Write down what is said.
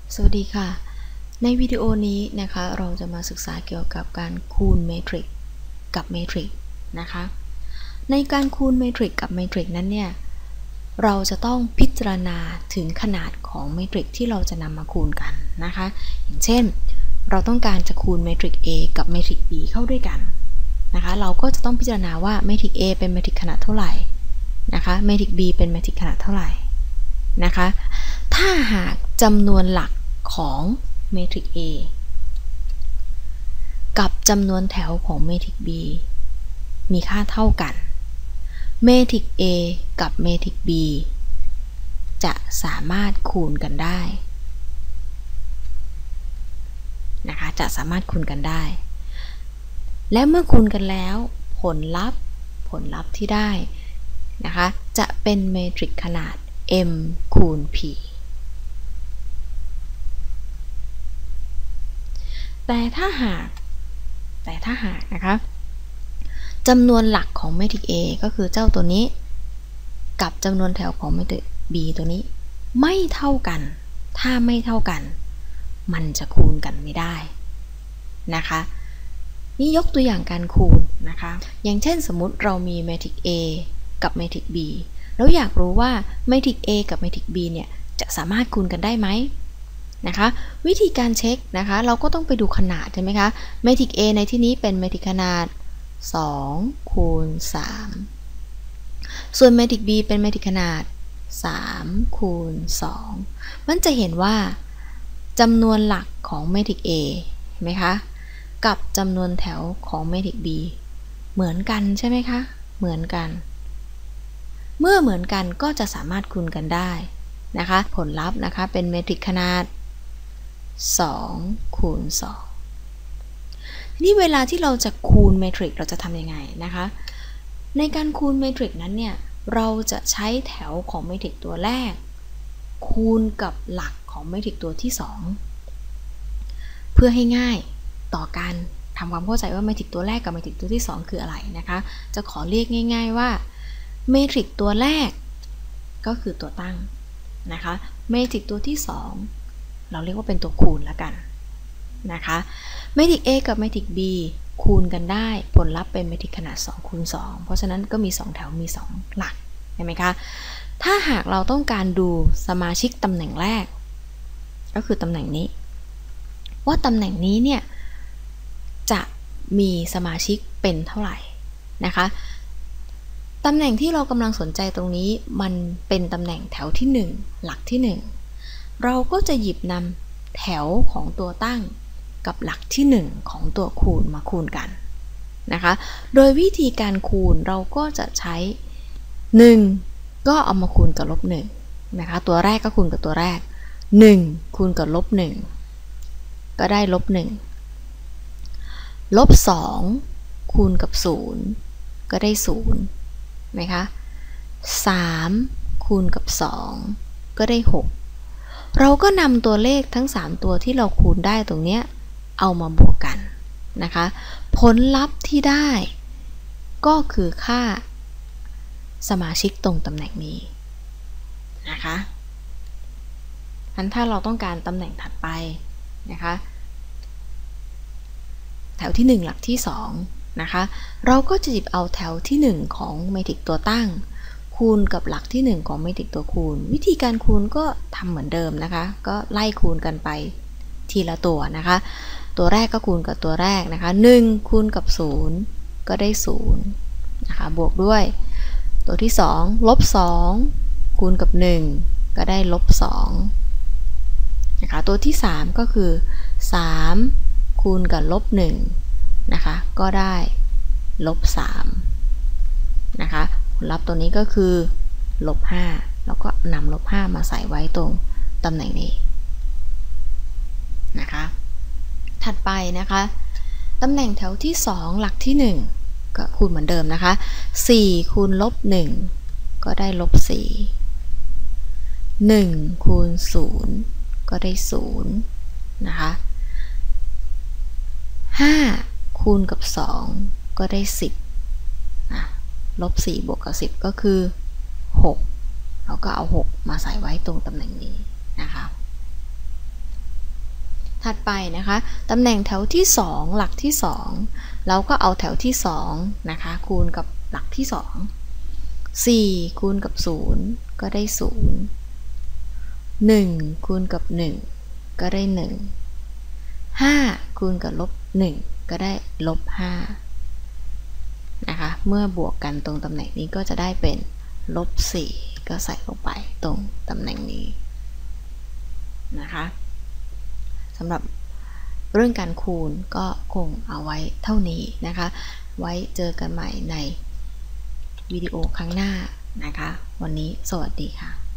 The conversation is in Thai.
สวัสดีค่ะในวิดีโอนี้นะคะเราจะมาศึกษาเกี่ยวกับการคูณเมทริกกับเมทริกนะคะในการคูณเมทริกกับเมทริกนั้นเนี่ยเราจะต้องพิจารณาถึงขนาดของเมทริกที่เราจะนำมาคูณกันนะคะอย่างเช่นเราต้องการจะคูณเมทริก A กับเมทริก B เข้าด้วยกันนะคะเราก็จะต้องพิจารณาว่าเมทริก A เป็นเมทริกขนาดเท่าไหร่นะคะเมทริก B เป็นเมทริกขนาดเท่าไหร่นะคะถ้าหากจำนวนหลักของเมทริก A กับจำนวนแถวของเมทริก B มีค่าเท่ากันเมทริก A กับเมทริก B จะสามารถคูณกันได้นะคะจะสามารถคูณกันได้และเมื่อคูณกันแล้วผลลัพธ์ที่ได้นะคะจะเป็นเมทริกขนาด m คูณ pแต่ถ้าหากนะคะจำนวนหลักของเมทริก A ก็คือเจ้าตัวนี้กับจำนวนแถวของเมทริก B ตัวนี้ไม่เท่ากันถ้าไม่เท่ากันมันจะคูณกันไม่ได้นะคะนี่ยกตัวอย่างการคูณนะคะอย่างเช่นสมมุติเรามีเมทริก A กับเมทริก B แล้วอยากรู้ว่าเมทริก A กับเมทริก B เนี่ยจะสามารถคูณกันได้ไหมนะคะวิธีการเช็คนะคะเราก็ต้องไปดูขนาดใช่ไหมคะเมทริก A ในที่นี้เป็นเมทริกขนาด2คูณ3ส่วนเมทริก B เป็นเมทริกขนาด3คูณ2มันจะเห็นว่าจำนวนหลักของเมทริก A เห็นไหมคะกับจำนวนแถวของเมทริก B เหมือนกันใช่ไหมคะเหมือนกันเมื่อเหมือนกันก็จะสามารถคูณกันได้นะคะผลลัพธ์นะคะเป็นเมทริกขนาด2คูณ2ทีนี้เวลาที่เราจะคูณเมทริกเราจะทำยังไงนะคะในการคูณเมทริกนั้นเนี่ยเราจะใช้แถวของเมทริกตัวแรกคูณกับหลักของเมทริกตัวที่2เพื่อให้ง่ายต่อการทำความเข้าใจว่าเมทริกตัวแรกกับเมทริกตัวที่2คืออะไรนะคะจะขอเรียกง่ายๆว่าเมทริกตัวแรกก็คือตัวตั้งนะคะเมทริกตัวที่2เราเรียกว่าเป็นตัวคูณแล้วกันนะคะเมทริก A กับเมทริก B คูณกันได้ผลลัพธ์เป็นเมทริกขนาด2คูณ2เพราะฉะนั้นก็มี2แถวมี2หลักเห็นไหมคะถ้าหากเราต้องการดูสมาชิกตำแหน่งแรกก็คือตำแหน่งนี้ว่าตำแหน่งนี้เนี่ยจะมีสมาชิกเป็นเท่าไหร่นะคะตำแหน่งที่เรากำลังสนใจตรงนี้มันเป็นตำแหน่งแถวที่1หลักที่1เราก็จะหยิบนำแถวของตัวตั้งกับหลักที่1ของตัวคูณมาคูณกันนะคะโดยวิธีการคูณเราก็จะใช้1ก็เอามาคูณกับลบ1นะคะตัวแรกก็คูณกับตัวแรก1คูณกับลบ1ก็ได้ลบ1ลบ2คูณกับ0ก็ได้0ไหมคะ3คูณกับ2ก็ได้6เราก็นำตัวเลขทั้ง3ตัวที่เราคูณได้ตรงเนี้ยเอามาบวกกันนะคะผลลัพธ์ที่ได้ก็คือค่าสมาชิกตรงตำแหน่งนี้นะคะงั้นถ้าเราต้องการตำแหน่งถัดไปนะคะแถวที่1หลักที่2นะคะเราก็จะหยิบเอาแถวที่1ของเมทริกตัวตั้งคูณกับหลักที่1ของเมทริกตัวคูณวิธีการคูณก็ทำเหมือนเดิมนะคะก็ไล่คูณกันไปทีละตัวนะคะตัวแรกก็คูณกับตัวแรกนะคะ1คูณกับ0ก็ได้0นะคะบวกด้วยตัวที่2ลบ2คูณกับ1ก็ได้ลบ2นะคะตัวที่3ก็คือ3คูณกับลบ1นะคะก็ได้ลบ3นะคะผลลัพธ์ตัวนี้ก็คือลบ5แล้วก็นำลบ5มาใส่ไว้ตรงตำแหน่งนี้นะคะถัดไปนะคะตำแหน่งแถวที่2หลักที่1ก็คูณเหมือนเดิมนะคะ4คูณลบ1ก็ได้ลบ4 1คูณ0ก็ได้0นะคะ5คูณกับ2ก็ได้10ลบ4บวกกับ10ก็คือ6เราก็เอา6มาใส่ไว้ตรงตำแหน่งนี้นะคะถัดไปนะคะตำแหน่งแถวที่2หลักที่2เราก็เอาแถวที่2นะคะคูณกับหลักที่2 4คูณกับ0ก็ได้0 1คูณกับ1ก็ได้1 5คูณกับ-1ก็ได้-5นะคะเมื่อบวกกันตรงตำแหน่งนี้ก็จะได้เป็น-4ก็ใส่ลงไปตรงตำแหน่งนี้นะคะสำหรับเรื่องการคูณก็คงเอาไว้เท่านี้นะคะไว้เจอกันใหม่ในวิดีโอครั้งหน้านะคะวันนี้สวัสดีค่ะ